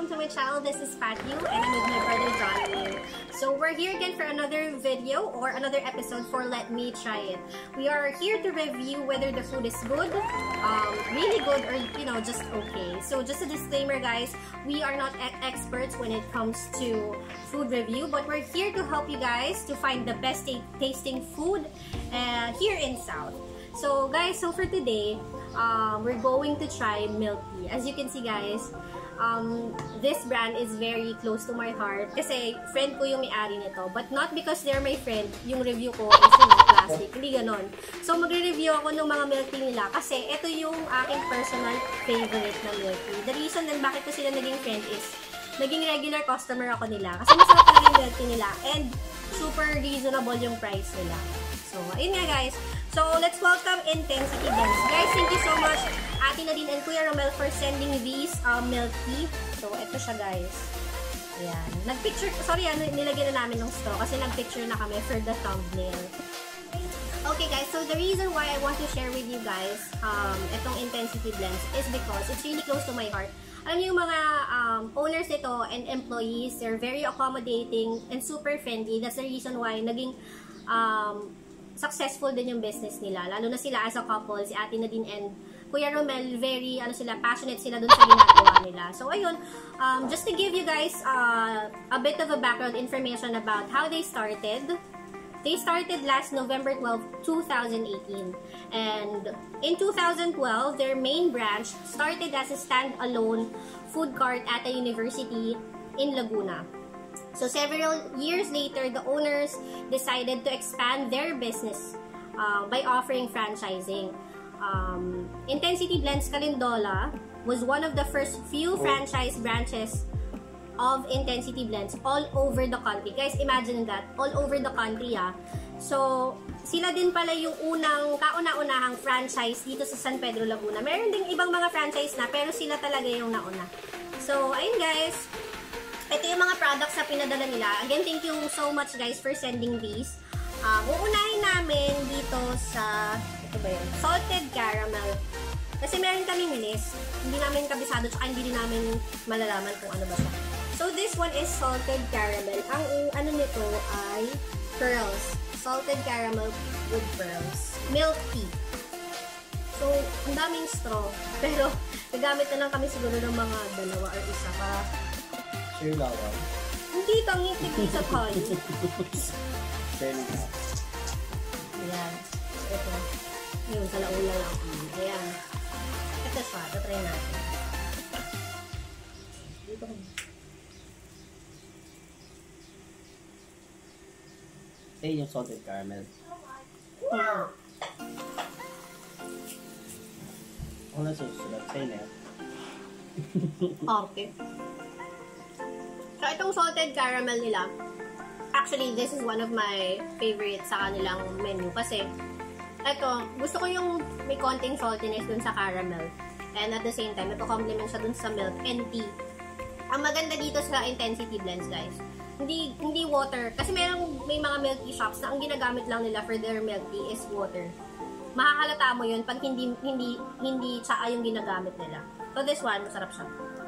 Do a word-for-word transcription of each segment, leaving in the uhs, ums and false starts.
welcome to my channel. This is Patty and I'm with my brother Johnny. So we're here again for another video or another episode for Let Me Try It. We are here to review whether the food is good, um, really good, or you know, just okay. So just a disclaimer guys, we are not e experts when it comes to food review, but we're here to help you guys to find the best tasting food uh, here in South. So guys, so for today, um, we're going to try milk tea. As you can see guys, um, this brand is very close to my heart kasi friend ko yung may-ari nito. But not because they're my friend, yung review ko is yung plastic. Hindi ganon. So magre-review ako ng mga milk tea nila kasi ito yung aking personal favorite na milk tea. The reason din bakit ko sila naging friend is naging regular customer ako nila. Kasi masarap talaga yung milk tea nila and super reasonable yung price nila. So, ayun nga guys. So, let's welcome Intensity Blends. Guys, thank you so much Ate Nadine and Kuya Romel for sending these uh, milk tea. So, ito siya guys. Ayan. Nag-picture, sorry ano, nilagyan na namin ng straw kasi nag-picture na kami for the thumbnail. Okay guys, so the reason why I want to share with you guys um, itong Intensity Blends is because it's really close to my heart. Alam niyo yung mga um, owners nito and employees, they're very accommodating and super friendly. That's the reason why naging um, successful din yung business nila. Lalo na sila as a couple, si Ate Nadine and Kuya Romel, very ano sila, passionate sila dun sa ginagawa nila. So ayun, um, just to give you guys uh, a bit of a background information about how they started. They started last November twelfth, two thousand eighteen. And in two thousand twelve, their main branch started as a standalone food cart at a university in Laguna. So several years later, the owners decided to expand their business uh, by offering franchising. Um, Intensity Blends Calendola was one of the first few franchise branches of Intensity Blends all over the country. Guys, imagine that, all over the country ah. So, sila din pala yung unang, kauna-unahang franchise dito sa San Pedro, Laguna. Meron ding ibang mga franchise na, pero sila talaga yung nauna. So, ayun guys. Ito yung mga products na pinadala nila. Again, thank you so much guys for sending these. Um, uunahin namin dito sa, ito ba yun? Salted caramel. Kasi meron kaming list. Hindi namin kabisado, tsaka hindi din namin malalaman kung ano ba siya. So, this one is salted caramel. Ang ano nito ay pearls. Salted caramel with pearls. Milk tea. So, ang daming straw. Pero, gagamit na lang kami siguro ng mga dalawa or isa para share lawan. Hindi, tanging sa tayo. Share na. Ayan. Ito. Yun, sa laula lang. Ayan. Ito siya. Ito try natin. Dito ko. Eh, yung salted caramel. Hmm. Ako na susunod. Sa'yo na yan. Okay. So, itong salted caramel nila, actually, this is one of my favorites sa kanilang menu. Kasi, ito, gusto ko yung may konting saltiness dun sa caramel. And at the same time, ito complement siya dun sa milk and tea. Ang maganda dito sa Intensity Blends, guys, hindi hindi water. Kasi merong, may mga milk tea shops na ang ginagamit lang nila for their milk tea is water. Makakalata mo yun pag hindi, hindi, hindi tsaka yung ginagamit nila. So, this one, masarap siya.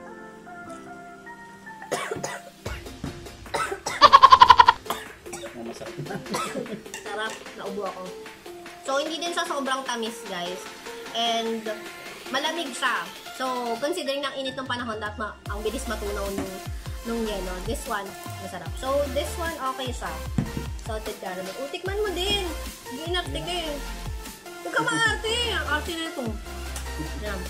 Sarap, naubo ako. So, hindi din siya sobrang tamis, guys. And, malamig siya. So, considering ng init ng panahon, dapat ma ang bilis matunaw nung, nung yelo. This one, masarap. So, this one, okay siya. Salted caramel. O, tikman mo din. Hindi inarte ka eh. Huwag ka maarte. Ang arte na ito. Yan.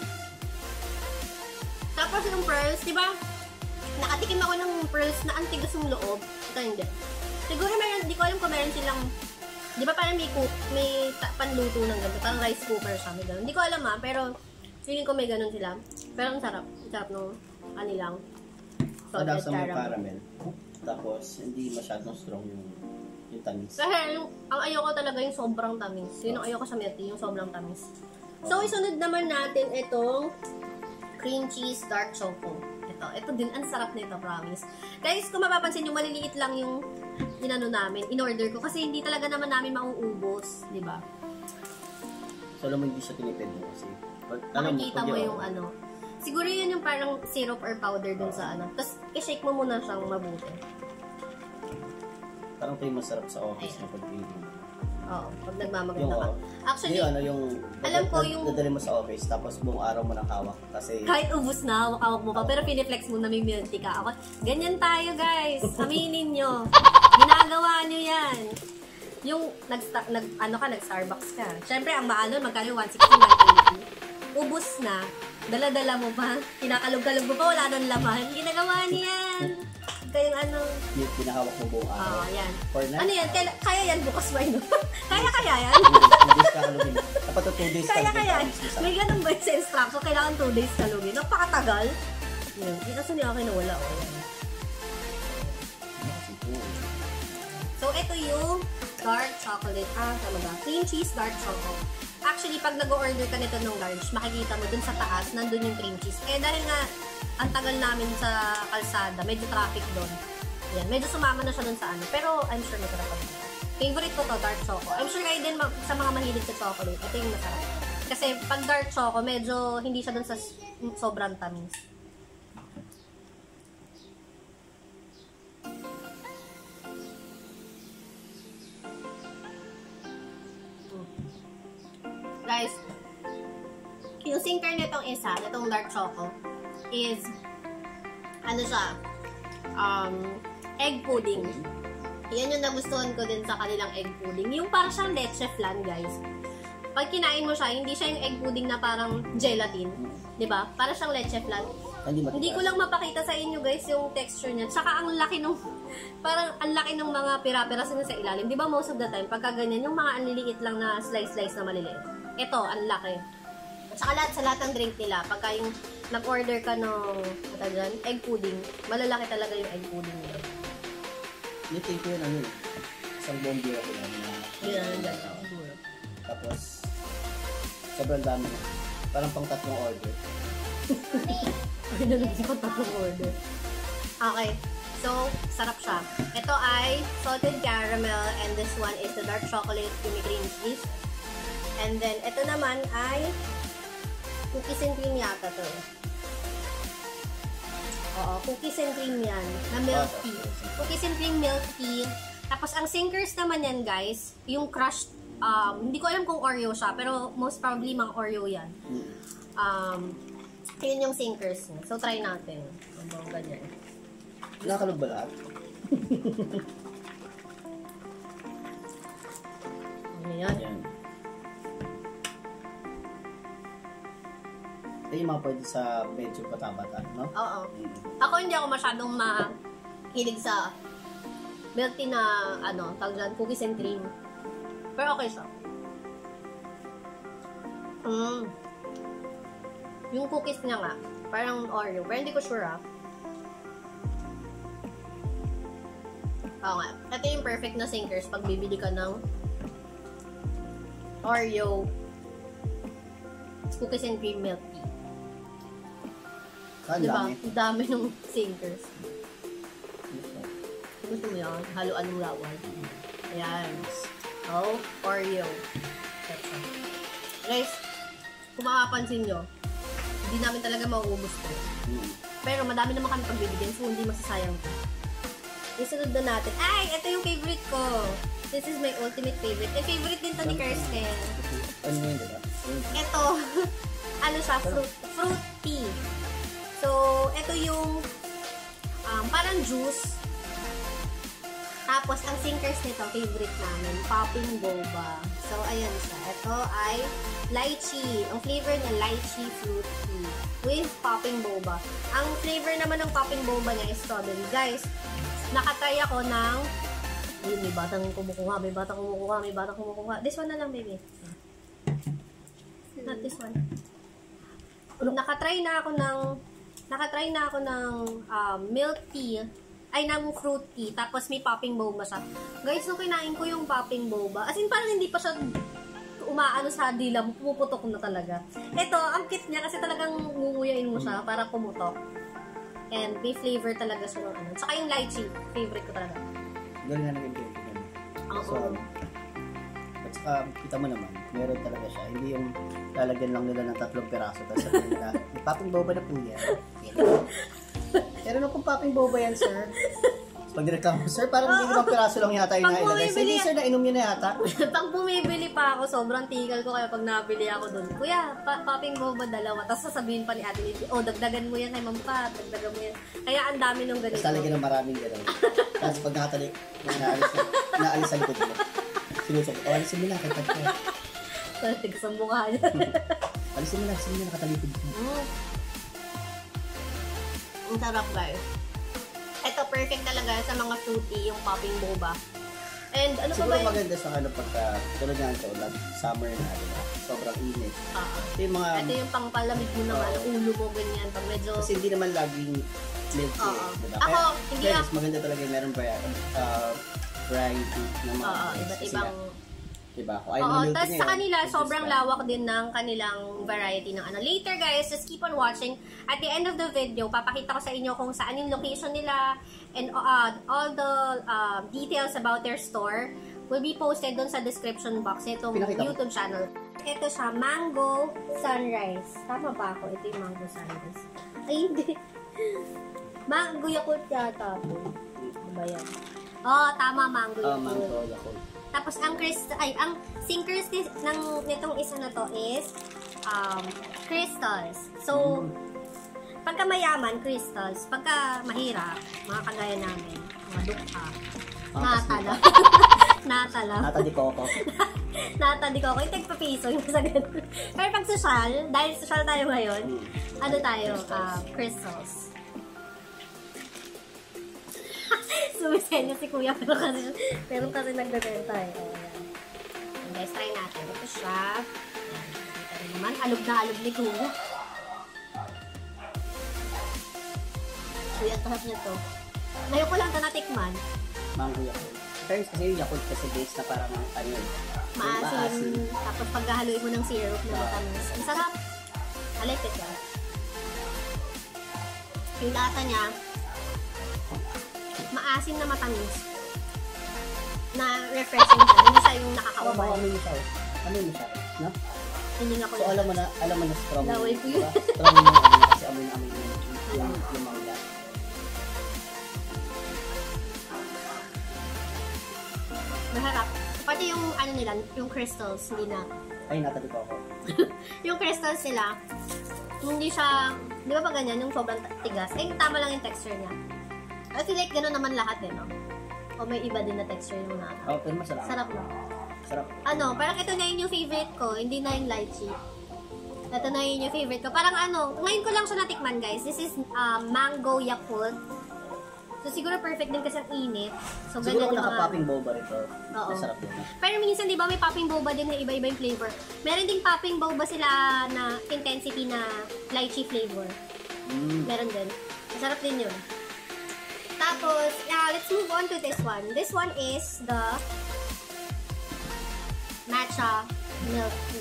Tapos yung pearls, di ba? Nakatikim ako ng pearls na ang tigas ng loob. Ito hindi. Siguro meron, di ko alam kung meron silang, di ba parang may, cook, may panluto ng gano'n, parang rice cooker siya, may gano'n. Hindi ko alam ha, pero feeling ko may gano'n sila. Pero ang sarap, ang sarap ng kanilang salted caramel. caramel. Tapos, hindi masyadong strong yung, yung tamis. Kasi yung, ang ayoko talaga yung sobrang tamis. Yun ang ayoko sa milk tea, yung sobrang tamis. So, isunod naman natin itong cream cheese dark choco. Ito, ito din, ang sarap nito, promise. Guys, kung mapapansin nyo, maliliit lang yung inano namin, in-order ko. Kasi hindi talaga naman namin mauubos, di ba? So, alam mo, hindi siya tinipid mo kasi. Makikita mo yung ano. Siguro yun yung parang syrup or powder dun sa ano. Tapos, i-shake mo muna siyang mabuti. Parang ito yung masarap sa office na pag-feeling. Oo, pag nagmamaganda ka. Actually, yung, ano, yung, alam ko yung... dadali mo sa office, tapos buong araw mo nang hawak. Kasi... Kahit ubus na, hawak-hawak mo pa, pero piniflex mo na may milk tea ka. Ako, ganyan tayo guys, aminin nyo. Ginagawa nyo yan. Yung, nag, nag, ano ka, nag-Starbucks ka. Siyempre, ang maalon, magkano one sixty, one eighty. Ubus na, dala-dala mo pa, kinakalog-kalog mo pa, wala nang laman. Ginagawa nyo yan. Kayong ano... Yung pinahawak mo buong araw. Oo, oh, yan. For night? Ano yan? Kaya, kaya yan bukas ba yun? Kaya kaya yan? two days kakalugin. Dapat to two days Kaya kaya yan. May ganun ba sa instruction? Kailangan two days kalugin. Napakatagal. Yan. Yung kaso niya akin na wala. Oh, yan. So, ito yung dark chocolate. Ah, tama ba? Cream cheese dark chocolate. Actually, pag nag-order ka nito ng large, makikita mo dun sa taas, nandun yung cream cheese. Eh, dahil nga, ang tagal namin sa kalsada, medyo traffic doon. Yan, medyo sumama na siya doon sa ano. Pero, I'm sure masarap pa. Favorite ko to, dark choco. I'm sure kayo din sa mga mahilig sa chocolate, ito yung masarap. Kasi, pag dark choco, medyo hindi siya doon sa sobrang tamis. Guys, yung sinker nitong isa, nitong dark choco, is, ano siya, um, egg pudding. Yan yung nagustuhan ko din sa kanilang egg pudding. Yung parang siyang leche flan, guys. Pag kinain mo siya, hindi siya yung egg pudding na parang gelatin. Diba? Para siyang leche flan. Hindi, hindi ko lang mapakita sa inyo, guys, yung texture niya. Tsaka ang laki nung, parang ang laki ng mga pira-piras na sa ilalim. Diba most of the time, pagka ganyan, yung mga anliliit lang na slice-slice na maliliit. Ito, ang laki. At saka lahat, sa lahat ng drink nila, pagka yung nag-order ka ng dyan, egg pudding, malalaki talaga yung egg pudding nila. Yung think ko yun, ano yun? Isang buong beer ko yan. Yun ang ganda. Tapos, sobrang dami. Parang pang tatlong order. Ay, nalagay ko tatlong order. Okay. So, sarap siya. Ito ay salted caramel and this one is the dark chocolate creamy cream cheese. And then, ito naman ay cookies and cream yata to. Oo, cookies and cream yan. Na milk tea. Cookies and cream milk tea. Tapos, ang sinkers naman yan, guys, yung crushed, um, hindi ko alam kung Oreo siya, pero most probably mga Oreo yan. Um, yun yung sinkers niya. So, try natin. Ang ganyan. Nakakalog ba lahat? Ayan. Ayan. Ito yung mga pwede sa medyo bata-bata, no? Oo. Ako hindi ako masyadong mahilig sa milk tea na, ano, tawag dyan, cookies and cream. Pero okay siya. Mm. Yung cookies niya nga, parang Oreo. Pero hindi ko sure, ah. Oo nga. Ito yung perfect na sinkers pag bibili ka ng Oreo cookies and cream milk tea. Ah, diba? dami. Dami ng sinkers. Gusto mo yan? Haluan ng lawal. Ayan. Oh, Oreo. Guys, kung makapansin nyo, hindi namin talaga mauubos ko. Pero madami naman kami pagbibigyan, so hindi masasayang ko. Isunod na natin. Ay, ito yung favorite ko. This is my ultimate favorite. Eh, favorite din to ni Kirsten. Ano yun, diba? Ito, ano siya, fruit, fruit tea. So, ito yung um, parang juice. Tapos, ang sinkers nito, favorite namin, popping boba. So, ayan siya. Ito ay lychee. Ang flavor niya, lychee fruit tea with popping boba. Ang flavor naman ng popping boba niya is strawberry. Guys, nakatry ako ng yun, may batang kumukuha, may batang kumukuha, may batang kumukuha. This one na lang, baby. Not this one. Nakatry na ako ng nakatry na ako ng um, milk tea, ay ng fruit tea, tapos may popping boba siya. Guys, nung kinain ko yung popping boba, as in parang hindi pa siya umaano sa dila, pumuputok na talaga. Ito, ang cute niya kasi talagang nguguyain mo siya para pumutok. And may flavor talaga siya ng ano. Tsaka yung lychee, favorite ko talaga. Galing nga naging favorite. Oo. So, at saka um, kita mo naman, meron talaga siya. Hindi yung lalagyan lang nila ng tatlong piraso tapos sabihin nila, may popping boba na po yan. Meron na pong popping boba yan, sir. Pag nireklamo, sir, parang hindi limang piraso lang yata yung nailagay. Hindi, sir, nainom niya na yata. Pag bumibili pa ako, sobrang tigal ko kaya pag nabili ako doon. Kuya, pa popping boba dalawa. Tapos sasabihin pa ni Ate Lily, oh, dagdagan mo yan kay Ma'am Pat, dagdagan mo yan. Kaya ang dami nung ganito. Tapos talagyan ng maraming gano'n. Tapos pag nakatalik, naalis, naalis ang likod mo. Sinusok, oh, alisin mo na, kay Pat. Tigas ang mukha niya. Alisin mo na, alisin mo na, nakatalikod mo. Mm. Ang sarap, guys. Ito, perfect talaga sa mga fruity, yung popping boba. And ano siguro pa ba yun? Maganda sa ano pagka, tulad nga ito, like, summer na, diba? Sobrang init. Uh-huh. Ito yung mga... Ito yung pangpalamig mo naman, uh, ulo mo, ganyan. Pag medyo... Kasi hindi naman laging milk tea, uh-huh. diba? Ako, Kaya, hindi kaya, ako... maganda talaga yung meron variety, uh, variety ng mga... Oo, iba't ibang... Diba? Oo, tapos sa kanila, sobrang lawak din ng kanilang variety ng ano. Later guys, just keep on watching. At the end of the video, papakita ko sa inyo kung saan yung location nila and uh, all the uh, details about their store will be posted doon sa description box nitong YouTube channel. Ito siya, Mango Sunrise. Tama ba ako? Ito yung Mango Sunrise. Ay, hindi. Mango Yakult yata po. Ano ba yan? Oh, tama, Mango Yakult. Oh, Mango Yakult. Tapos ang crystal, ay, ang sinkers ng nitong isa na to is um, crystals. So, mm. pagka mayaman, crystals. Pagka mahirap, mga kagaya namin, mga dukha, ah, nata lang. Nata lang. Nata di koko. Nata di koko. Yung tagpapiso, yung sa ganun. Pero pag social, dahil social tayo ngayon, mm. ano tayo? Crystals. Uh, crystals. Sumisenyo si Kuya, pero kasi, pero kasi nagbebenta eh. O, yan. And guys, try natin. Ito siya. Yan. Kita rin naman. Alog na alog ni Kuya. Kuya, ang sarap niya to. Ngayon ko lang ito natikman. Mango Yakult. First, kasi yung Yakult kasi base na parang ano yun. Maasim. Maasim. Tapos paghahaluin mo ng syrup na matamis. Ang sarap. I like it guys. Yung lata niya, maasim na matamis. Na refreshing siya. Hindi siya yung nakakaumay. Ano yung siya? Ano yung siya? No? Hindi nga ko so, alam mo na, alam mo na strong. Laway ko yun. Strong yung ano kasi amoy na amoy yung yung yung mangga. Maharap. Pati yung ano nila, yung crystals, hindi na. Ay, natali ko ako. Yung crystals nila, hindi siya, di ba pa ganyan, yung sobrang tigas. Eh, tama lang yung texture niya. I feel like gano'n naman lahat eh, no? O may iba din na texture yung nata. Oo, oh, pero masarap. Sarap no? Sarap. Ano, parang ito na yun yung favorite ko, hindi na yung lychee. Ito na yun yung favorite ko. Parang ano, ngayon ko lang siya natikman guys. This is uh, Mango Yakult. So siguro perfect din kasi ang init. So siguro kung mga... naka-popping boba rito, oo. Masarap din. Pero minsan di ba may popping boba din na iba-iba yung flavor. Meron ding popping boba sila na intensity na lychee flavor. Mm. Meron din. Masarap din yun. Tapos, uh, let's move on to this one. This one is the matcha milk tea.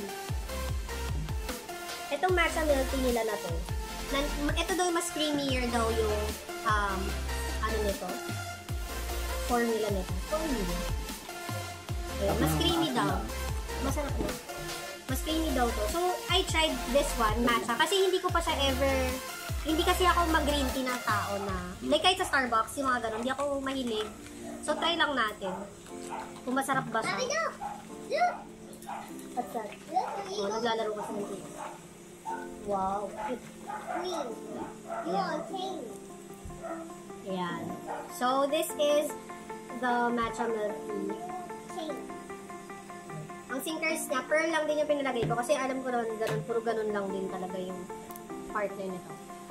Itong matcha milk tea nila na to. Nan ito daw mas creamier daw yung um, ano nito? Formula nito. Formula. Okay, mas creamy daw. Masarap na. Mas creamy daw to. So, I tried this one, matcha. Kasi hindi ko pa siya ever... Hindi kasi ako mag-green tea ng tao na... Like kahit sa Starbucks, yung mga ganun, hindi ako mahilig. So, try lang natin. Kung masarap ba siya. What's that? Oh, naglalaro ko sa hindi. Wow. Green. Green. Ayan. So, this is the matcha milk tea. Ang sinkers niya, pearl lang din yung pinalagay ko. Kasi alam ko naman, ganun, puro ganun lang din talaga yung partner nito.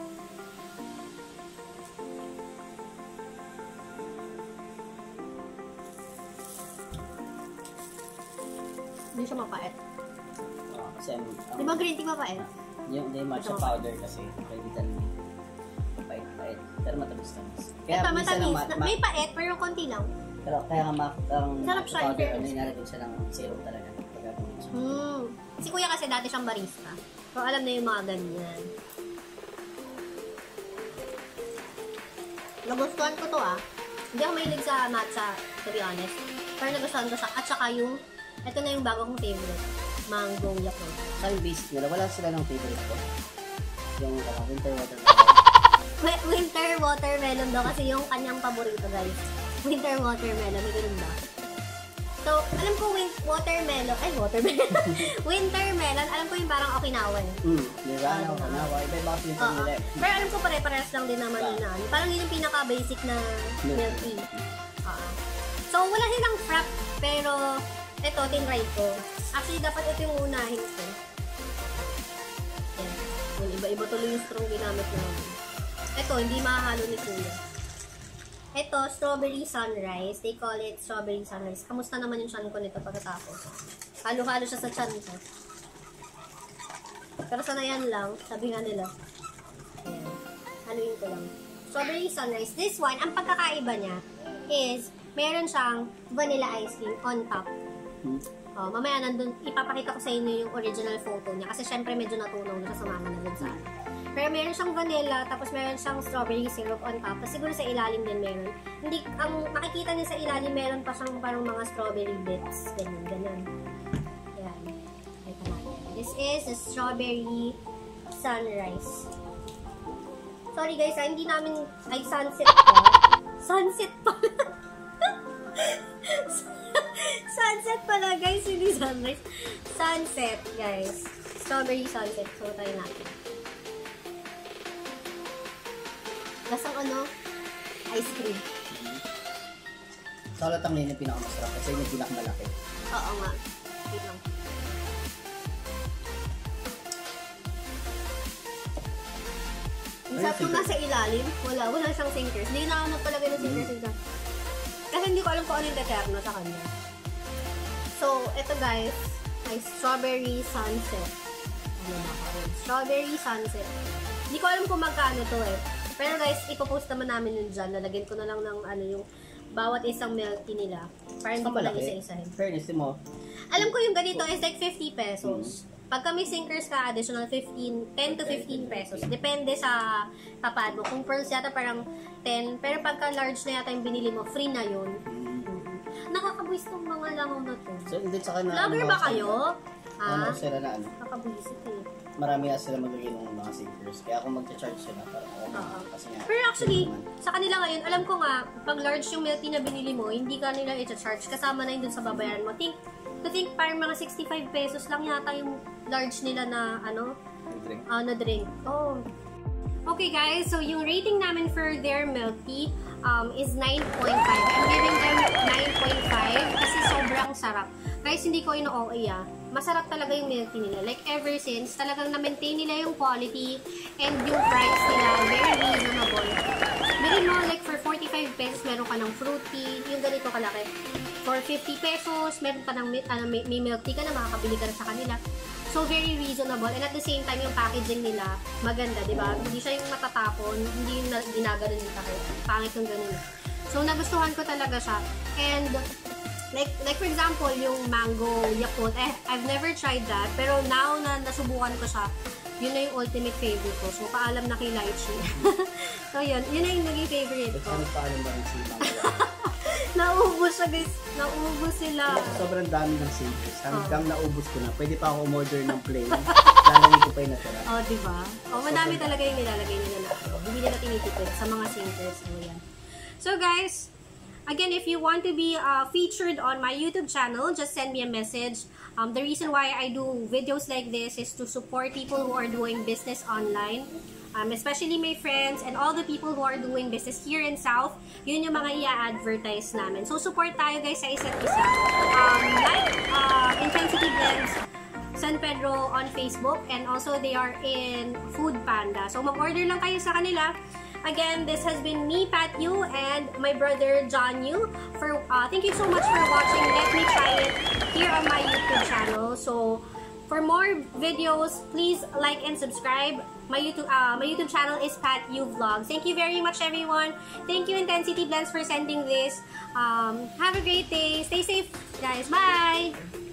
Hindi siya mapait. Uh, kasi ang... Di ba green tea mapait? Yung, yung matcha powder kasi, ready talaga. Pait-pait. Pero matamis-tamis. Ito, matamis. Ma may pait, pero konti lang. Pero kaya nga mak ang sarap siya, powder, ano yung nalagyan siya ng syrup talaga. Hmm. Si kuya kasi dati siyang barista. So, alam na yung mga ganyan. Nagustuhan ko to ah. Hindi ako mahilig sa matcha, to be honest. Pero nagustuhan ko siya. At saka yung Ito na yung bago kong favorite. Mango Yakult. Sa yung basic nila, wala sila ng favorite ko. Yung uh, winter watermelon. Winter watermelon daw kasi yung kanyang paborito, guys. Winter watermelon, may ganun ba? So, alam ko win watermelon, ay watermelon, wintermelon, alam ko yung parang Okinawa eh. Hmm, di ba? Uh, Okinawa, iba-iba kasi yung uh, nila eh. Pero alam ko pare-parehas lang din naman yun na ano. Parang yun yung pinaka-basic na milk tea. Uh, so, wala silang frap, pero ito, tinry ko. Actually, dapat ito yung unahin ko. Yan. Iba-iba tuloy yung strong ginamit namin. Ito, hindi mahahalo ni Kuya. Ito, strawberry sunrise. They call it strawberry sunrise. Kamusta naman yung chan ko nito pagkatapos? Halo-halo siya sa chan ko. Pero sana yan lang. Sabi nga nila. Ayan. Haluin ko lang. Strawberry sunrise. This one, ang pagkakaiba niya is, meron siyang vanilla ice cream on top. Oh, mamaya nandun, ipapakita ko sa inyo yung original photo niya. Kasi syempre medyo natunaw na sa mama na dun sa pero meron siyang vanilla, tapos meron siyang strawberry syrup on top. Tapos siguro sa ilalim din meron. Hindi, ang makikita niyo sa ilalim, meron pa siyang parang mga strawberry bits. Ganyan, ganyan. Yan. Ito na. This is a strawberry sunrise. Sorry guys, ah, hindi namin, ay sunset pa. Sunset pa. Sunset pala guys, hindi sunrise. Sunset guys. Strawberry sunset. So, tayo natin. Lasang ano? Ice cream. Mm-hmm. Sa halatang yun yung pinakamasarap kasi yun yung pinakamalaki. Oo nga. Wait lang. Ang sarap yung nasa ilalim. Wala. Wala siyang sinkers. Hindi na ako magpalagay ng sinkers. Mm-hmm. Kasi hindi ko alam kung ano yung deterno sa kanya. So, ito guys ay strawberry sunset. Ano na ako? Strawberry sunset. Hindi ko alam kung magkano to eh. Pero guys, ipopost naman namin yun dyan. Lalagyan ko na lang ng ano yung bawat isang milk tea nila. Para hindi ko lang isa-isahin. Fairness mo. Alam ko yung ganito is like fifty pesos. Mm-hmm. Pag kami sinkers ka, additional fifteen, ten to fifteen pesos. Depende sa tapad mo. Kung pearls yata parang ten. Pero pagka large na yata yung binili mo, free na yun. Mm-hmm. Nakakabuis tong mga langaw na to. So, hindi sa na, Lager ba kayo? Ha? Ano sila na ano? Nakakabuisit eh. Marami na sila maglagay ng mga sinkers. Kaya kung mag-charge sila, parang ako uh -huh. kasi nga. Pero actually, sa kanila ngayon, alam ko nga, pag large yung milk tea na binili mo, hindi ka nila i-charge. Kasama na yun dun sa babayaran mo. Think, to think parang mga sixty-five pesos lang yata yung large nila na, ano? Na drink. Uh, na drink. Oh. Okay guys, so yung rating namin for their milk tea um, is nine point five. I'm giving them nine point five kasi sobrang sarap. Guys, hindi ko ino-O A ah. Masarap talaga yung milk tea nila. Like, ever since, talagang na-maintain nila yung quality and yung price nila, very reasonable. Meron mo, like, for forty-five pesos, meron ka ng fruity, yung ganito kalaki. For fifty pesos, meron ka ng, ano, may, may milk tea ka na, makakabili ka na sa kanila. So, very reasonable. And at the same time, yung packaging nila, maganda, di ba? Hindi siya yung matatapon, hindi yung ginaganon yung takip. Pangit yung ganun. So, nagustuhan ko talaga siya. And, Like, like for example, yung mango Yakult, eh, I've never tried that. Pero now na nasubukan ko siya, yun na yung ultimate favorite ko. So, paalam na kay Lychee. So, yun. Yun na yung naging favorite ko. Ano paalam ba yung sila? Naubos siya, guys. Naubos sila. Sobrang dami ng sinkers. Hanggang oh. naubos ko na. Pwede pa ako umorder ng plain. Lalagay ko pa yung natira. Oh, diba? Oh, madami talaga yung nilalagay nila na. Hindi nila tinitipid sa mga sinkers. So, yan. So, guys, again, if you want to be uh, featured on my YouTube channel, just send me a message. Um, the reason why I do videos like this is to support people who are doing business online. Um, especially my friends and all the people who are doing business here in South. Yun yung mga i-advertise namin. So, support tayo guys sa isa't isa. Um, like uh, Intensitea Blends San Pedro on Facebook. And also, they are in Food Panda. So, mag-order lang kayo sa kanila. Again, this has been me, Pat Yu, and my brother, John Yu. For, uh, thank you so much for watching. Let me try it here on my YouTube channel. So, for more videos, please like and subscribe. My YouTube, uh, my YouTube channel is Pat Yu Vlogs. Thank you very much, everyone. Thank you, Intensitea Blends, for sending this. Um, have a great day. Stay safe, guys. Bye!